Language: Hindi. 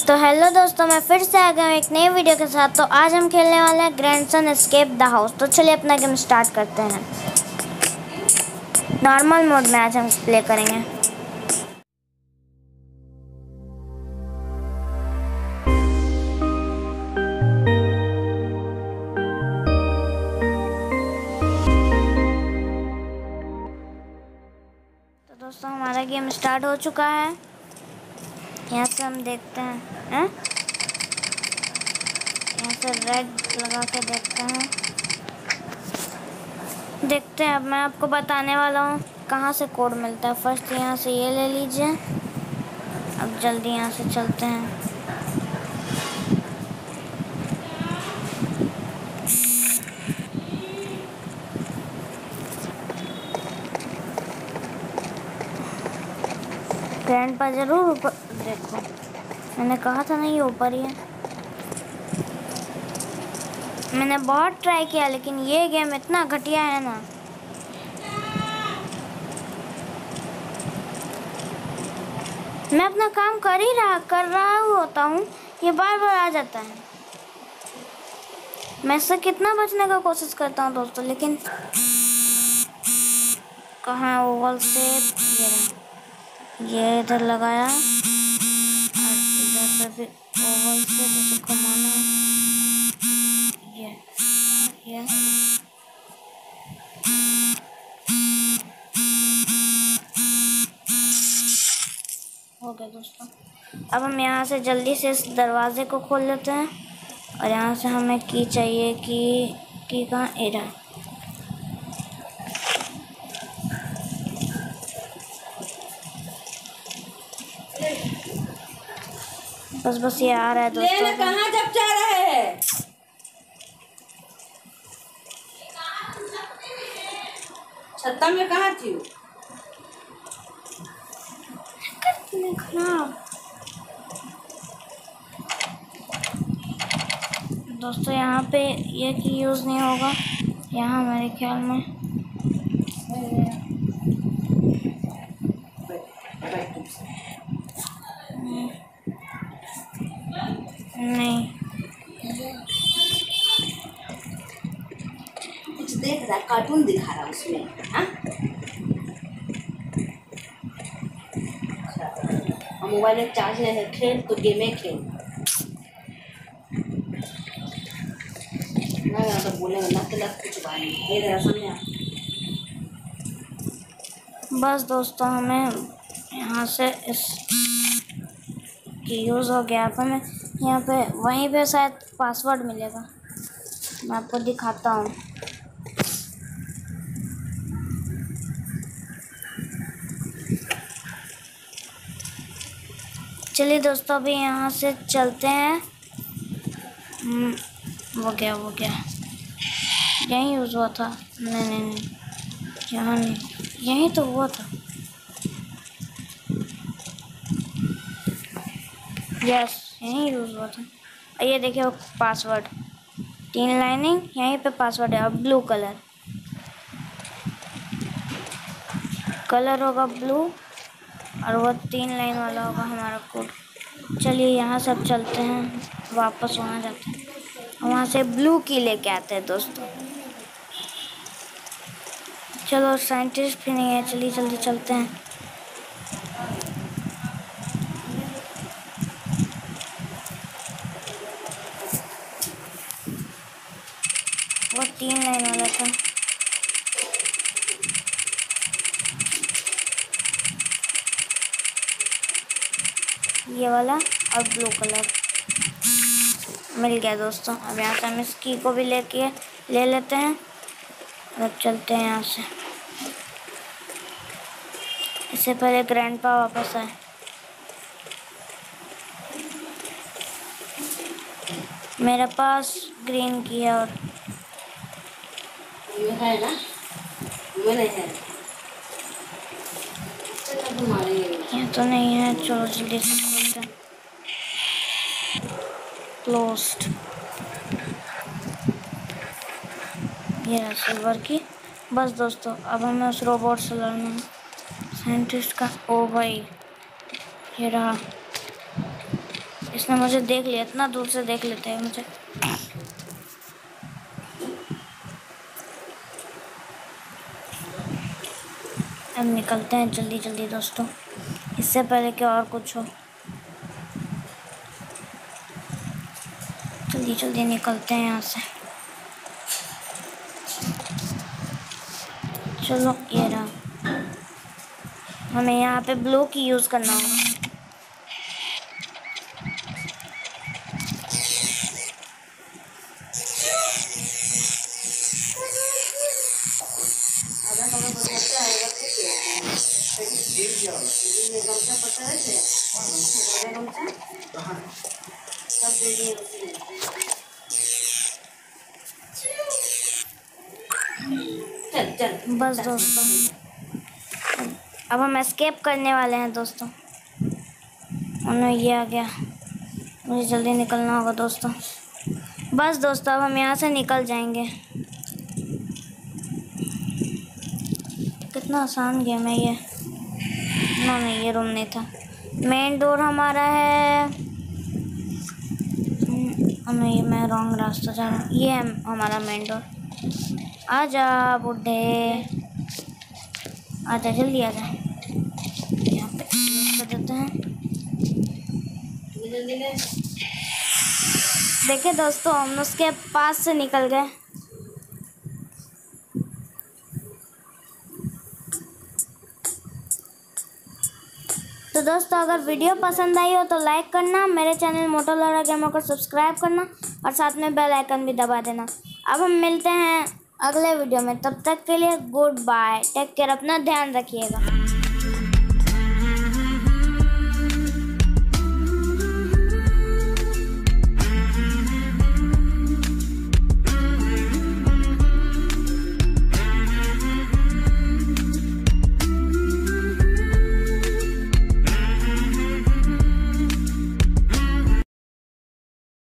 तो हेलो दोस्तों, मैं फिर से आ गया हूँ एक नई वीडियो के साथ। तो आज हम खेलने वाले हैं ग्रैंडसन एस्केप द हाउस। तो चलिए अपना गेम स्टार्ट करते हैं। नॉर्मल मोड में आज हम प्ले करेंगे। तो दोस्तों हमारा गेम स्टार्ट हो चुका है। यहाँ से हम देखते हैं, यहाँ से रेड लगा के देखते हैं। अब मैं आपको बताने वाला हूँ कहाँ से कोड मिलता है। फर्स्ट यहाँ से ये ले लीजिए। अब जल्दी यहाँ से चलते हैं। ग्रैंडपा जरूर ऊपर, देखो मैंने कहा था ना ये ऊपर ही है। मैंने बहुत ट्राई किया लेकिन ये गेम इतना घटिया है ना। मैं अपना काम कर रहा होता हूँ, ये बार बार आ जाता है। मैं इससे कितना बचने का कोशिश करता हूँ दोस्तों, लेकिन कहाँ ओवल से ये इधर लगाया और इधर से भी ओवल से जैसे घुमाना ये हो गया दोस्तों। अब हम यहाँ से जल्दी से इस दरवाजे को खोल लेते हैं और यहाँ से हमें की चाहिए। की कहाँ एरा, बस ये आ रहा है दोस्तों। कहाँ जब जा रहे हैं? छत्ता में कहाँ थी? खराब दोस्तों, यहाँ पे ये की यूज़ नहीं होगा यहाँ मेरे ख्याल में। नहीं, कुछ देख रहा, कार्टून दिखा रहा उसमें। हाँ, मोबाइल में चार्ज है, खेल तो गेम खेल। तो बोलेगा ना कि लग कुछ बात नहीं, ये जरा सामने आ। बस दोस्तों हमें यहाँ से इस की यूज़ हो गया। अब हमें यहाँ पे वहीं पे शायद पासवर्ड मिलेगा, मैं आपको दिखाता हूँ। चलिए दोस्तों अभी यहाँ से चलते हैं। वो क्या यहीं यूज़ हुआ था? नहीं, यहाँ नहीं, यहीं तो हुआ था। यस, यहीं यूज़ हुआ था। और ये देखिए पासवर्ड, 3 लाइनिंग, यहीं पे पासवर्ड है। अब ब्लू कलर होगा ब्लू और वो 3 लाइन वाला होगा हमारा कोड। चलिए यहाँ से अब चलते हैं, वापस वहाँ जाते हैं, वहाँ से ब्लू की लेके आते हैं दोस्तों। चलो साइंटिस्ट भी नहीं है, चलिए जल्दी चलते हैं। वो 3 लाइन वाला था। ये वाला और ब्लू कलर मिल गया दोस्तों। अब यहाँ से हम इस की को भी ले लेते हैं। अब चलते हैं यहाँ से, इससे पहले ग्रैंडपा वापस आए। मेरे पास ग्रीन की है और ये है ना, ये नहीं है। ये तो नहीं है। चलो जल्दी से खोलते हैं। क्लोज्ड। ये है सिल्वर की। बस दोस्तों अब हमें उस रोबोट से लड़ना है, साइंटिस्ट का। ओ भाई ये रहा, इसने मुझे देख लिया, इतना दूर से देख लेते हैं मुझे। अब निकलते हैं जल्दी जल्दी दोस्तों, इससे पहले कि और कुछ हो। जल्दी जल्दी निकलते हैं यहाँ से। चलो ये रहा, हमें यहाँ पे ब्लू की यूज़ करना होगा। चल बस दोस्तों, अब हम एस्केप करने वाले हैं दोस्तों। उन्हें ये आ गया, मुझे जल्दी निकलना होगा दोस्तों। बस दोस्तों, अब हम यहाँ से निकल जाएंगे। कितना आसान गेम है ये। नहीं, ये रूम नहीं था। मेन डोर हमारा है। नहीं, मैं रॉन्ग रास्ता जा रहा हूँ। ये है हमारा मेन डोर। आजा बुड्ढे, आजा जल्दी आजा। यहाँ पे कर देते हैं। देखिए दोस्तों, हम उसके पास से निकल गए। तो दोस्तों, अगर वीडियो पसंद आई हो तो लाइक करना, मेरे चैनल मोटोलोरा गेमर को सब्सक्राइब करना और साथ में बेल आइकन भी दबा देना। अब हम मिलते हैं अगले वीडियो में, तब तक के लिए गुड बाय, टेक केयर, अपना ध्यान रखिएगा।